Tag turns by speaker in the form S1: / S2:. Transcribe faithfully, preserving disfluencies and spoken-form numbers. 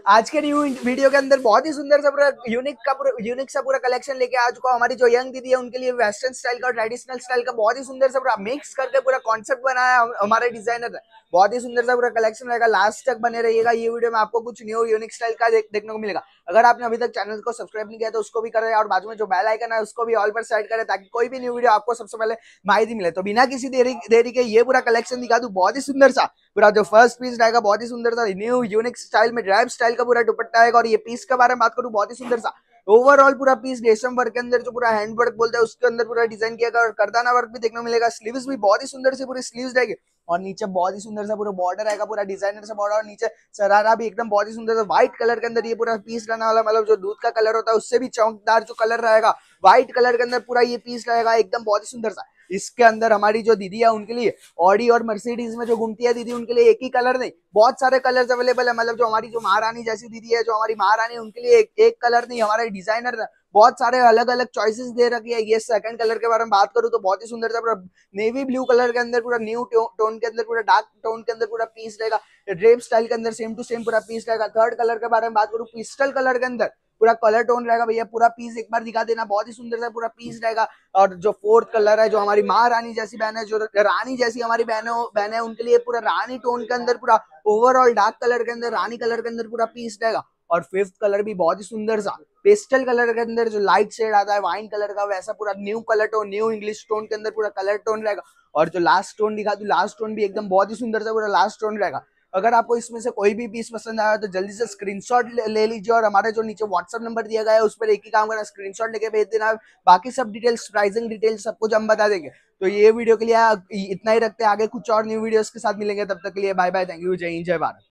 S1: आज के new video के अंदर बहुत ही सुंदर सा पूरा यूनिक का पूरा यूनिक सा पूरा कलेक्शन लेके आ चुका हूँ। हमारी जो यंग दीदी है उनके लिए वेस्टर्न स्टाइल का और ट्रेडिशनल स्टाइल का बहुत ही सुंदर सा पूरा मिक्स करके पूरा कॉन्सेप्ट बनाया है हमारे डिजाइनर ने। बहुत ही सुंदर सा पूरा कलेक्शन रहेगा, लास्ट तक बने रहिएगा। ये वीडियो में आपको कुछ न्यू यूनिक स्टाइल का देख, देखने को मिलेगा। अगर आपने अभी तक चैनल को सब्सक्राइब नहीं किया तो उसको भी करें और बाजू में जो बेल आइकन है उसको भी ऑल पर सेट करें ताकि कोई भी न्यू वीडियो आपको सबसे पहले माहिती मिले। तो बिना किसी देरी देरी के ये पूरा कलेक्शन दिखा दूं। बहुत ही सुंदर सा पूरा जो फर्स्ट पीस रहेगा बहुत ही सुंदर सा न्यू यूनिक स्टाइल में ड्राइव स्टाइल का पूरा दुपट्टा आएगा। और ये पीस के बारे में बात करूं, बहुत ही सुंदर सा ओवरऑल पूरा पीस रेशम वर्क के अंदर जो पूरा हैंड वर्क बोलते हैं उसके अंदर पूरा डिजाइन किया गया और करदाना वर्क भी देखने को मिलेगा। स्लीव्स भी बहुत ही सुंदर से पूरी स्लीव्स रहेगी और नीचे बहुत ही सुंदर सा पूरा बॉर्डर आएगा, पूरा डिजाइनर सा बॉर्डर और नीचे सरारा भी एकदम बहुत ही सुंदर सा व्हाइट कलर के अंदर ये पूरा पीस रहने वाला। मतलब जो दूध का कलर होता है उससे भी चौकदार जो कलर रहेगा, व्हाइट कलर के अंदर पूरा ये पीस रहेगा एकदम बहुत ही सुंदर सा। इसके अंदर हमारी जो दीदी है उनके लिए ऑडी और मर्सिडीज में जो घूमती है दीदी उनके लिए एक ही कलर नहीं, बहुत सारे कलर्स अवेलेबल है। मतलब जो हमारी जो महारानी जैसी दीदी है, जो हमारी महारानी, उनके लिए एक, एक कलर नहीं, हमारे डिजाइनर ने बहुत सारे अलग अलग चॉइसेस दे रखी है। ये सेकंड कलर के बारे में बात करूं तो बहुत ही सुंदर सा पूरा नेवी ब्लू कलर के अंदर पूरा न्यू टोन के अंदर पूरा डार्क टोन के अंदर पूरा पीस रहेगा। ड्रेप स्टाइल के अंदर सेम टू सेम पूरा पीस रहेगा। थर्ड कलर के बारे में बात करूं, पिस्टल कलर के अंदर पूरा कलर टोन रहेगा। भैया पूरा पीस एक बार दिखा देना, बहुत ही सुंदर सा पूरा पीस रहेगा। और जो फोर्थ कलर है, जो हमारी महारानी जैसी बहन है, जो रानी जैसी हमारी बहनों बहन है, उनके लिए पूरा रानी टोन के अंदर पूरा ओवरऑल डार्क कलर के अंदर रानी कलर के अंदर पूरा पीस रहेगा। और फिफ्थ कलर भी बहुत ही सुंदर सा पेस्टल कलर के अंदर जो लाइट शेड आता है वाइन कलर का, वैसा पूरा new colour tone, new English tone के अंदर पूरा कलर टोन रहेगा। और जो लास्ट टोन दिखा दूं, लास्ट टोन भी एकदम बहुत ही सुंदर सा पूरा लास्ट टोन रहेगा। अगर आपको इसमें से कोई भी पीस पसंद आया तो जल्दी से स्क्रीनशॉट ले, ले लीजिए और हमारे जो नीचे व्हाट्सएप नंबर दिया गया है उस पर एक ही काम करना, स्क्रीनशॉट लेके भेज देना। बाकी सब डिटेल्स, प्राइसिंग डिटेल्स सब कुछ हम बता देंगे। तो ये वीडियो के लिए इतना ही रखते हैं, आगे कुछ और न्यू वीडियोस के साथ मिलेंगे। तब तक के लिए बाय बाय, थैंक यू, जय हिंद, जय भारत।